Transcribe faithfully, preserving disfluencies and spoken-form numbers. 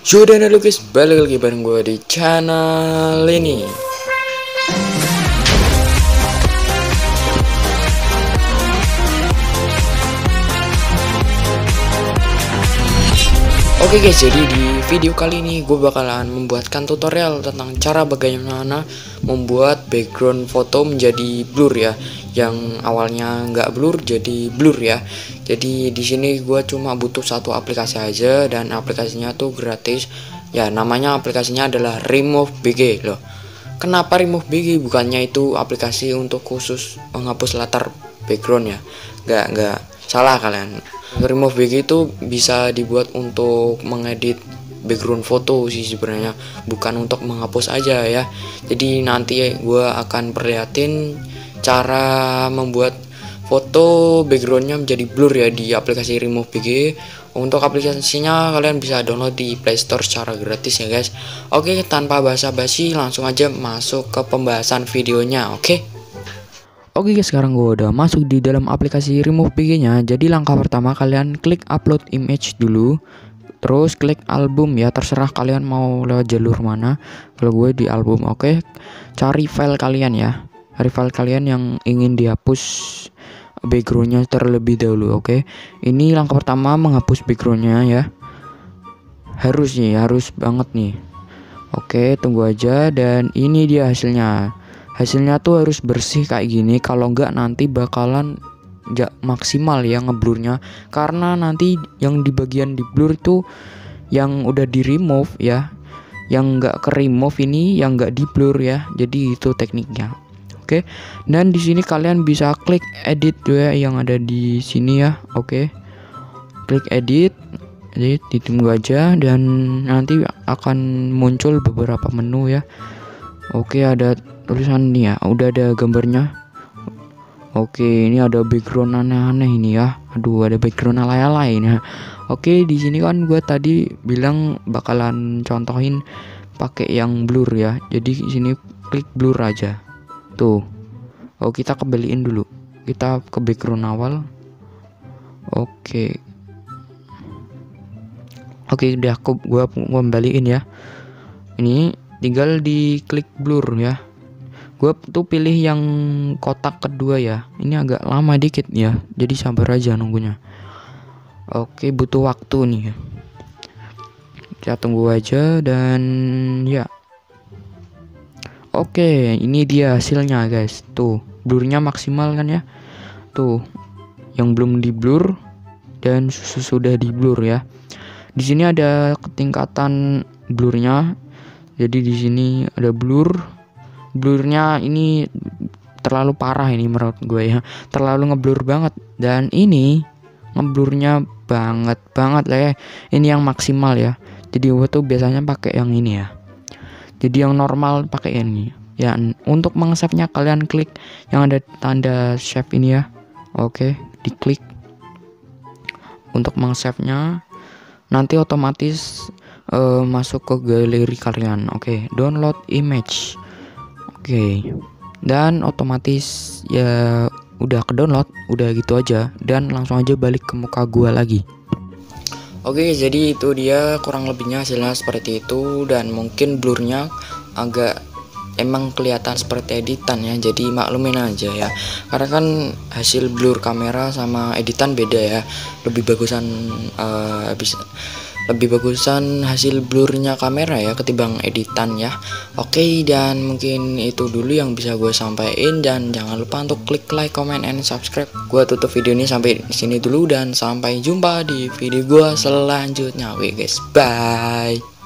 Yo dan halo guys, balik lagi bareng gue di channel ini. Oke guys, jadi di video kali ini gue bakalan membuatkan tutorial tentang cara bagaimana membuat background foto menjadi blur ya, yang awalnya nggak blur jadi blur ya. Jadi di sini gue cuma butuh satu aplikasi aja dan aplikasinya tuh gratis ya, namanya aplikasinya adalah Remove B G loh. Kenapa Remove B G? Bukannya itu aplikasi untuk khusus menghapus latar background ya? Nggak nggak salah kalian. Remove B G itu bisa dibuat untuk mengedit background foto sih sebenarnya, bukan untuk menghapus aja ya. Jadi nanti gue akan perlihatin cara membuat foto backgroundnya menjadi blur ya di aplikasi Remove B G. Untuk aplikasinya kalian bisa download di Play Store secara gratis ya guys. Oke, tanpa basa-basi langsung aja masuk ke pembahasan videonya. Oke. Oke guys, sekarang gue udah masuk di dalam aplikasi Remove B G nya. Jadi langkah pertama kalian klik upload image dulu, terus klik album ya, terserah kalian mau lewat jalur mana. Kalau gue di album. Oke, cari file kalian ya, cari file kalian yang ingin dihapus backgroundnya terlebih dahulu. Oke, ini langkah pertama menghapus backgroundnya ya, harus nih, harus banget nih. Oke, tunggu aja, dan ini dia hasilnya. Hasilnya tuh harus bersih kayak gini, kalau enggak nanti bakalan gak maksimal ya ngeblurnya, karena nanti yang di bagian di blur itu yang udah di remove ya, yang enggak ke remove ini yang enggak di blur ya. Jadi itu tekniknya. Oke, dan di sini kalian bisa klik edit ya yang ada di sini ya. Oke, klik edit, edit, ditunggu aja dan nanti akan muncul beberapa menu ya. Oke, ada tulisan nih ya, udah ada gambarnya. Oke, ini ada background aneh-aneh ini ya. Aduh, ada background alay-alay ya. Oke, di sini kan gue tadi bilang bakalan contohin pakai yang blur ya. Jadi di sini klik blur aja. Tuh. Oh, kita kembaliin dulu. Kita ke background awal. Oke. Oke, udah aku gua kembaliin ya. Ini tinggal diklik blur ya. Gue tuh pilih yang kotak kedua ya. Ini agak lama dikit ya, jadi sabar aja nunggunya. Oke, butuh waktu nih. Kita tunggu aja dan ya. Oke, ini dia hasilnya guys. Tuh, blurnya maksimal kan ya. Tuh, yang belum di blur dan sudah di blur ya. Di sini ada tingkatan blurnya. Jadi di sini ada blur. Blurnya ini terlalu parah ini menurut gue ya, terlalu ngeblur banget. Dan ini ngeblurnya banget banget lah ya. Ini yang maksimal ya. Jadi gue tuh biasanya pakai yang ini ya. Jadi yang normal pakai ini ya. Untuk meng-save-nya kalian klik yang ada tanda save ini ya. Oke, diklik. Untuk meng-save-nya nanti otomatis uh, masuk ke galeri kalian. Oke, download image. Oke, dan otomatis ya udah ke download, udah gitu aja, dan langsung aja balik ke muka gua lagi. Oke, jadi itu dia kurang lebihnya hasilnya seperti itu, dan mungkin blurnya agak emang kelihatan seperti editan ya, jadi maklumin aja ya, karena kan hasil blur kamera sama editan beda ya. Lebih bagusan uh, bisa lebih bagusan hasil blurnya kamera ya ketimbang editan ya. Oke, dan mungkin itu dulu yang bisa gue sampaikan, dan jangan lupa untuk klik like, comment, and subscribe. Gue tutup video ini sampai sini dulu, dan sampai jumpa di video gue selanjutnya. Oke guys, bye.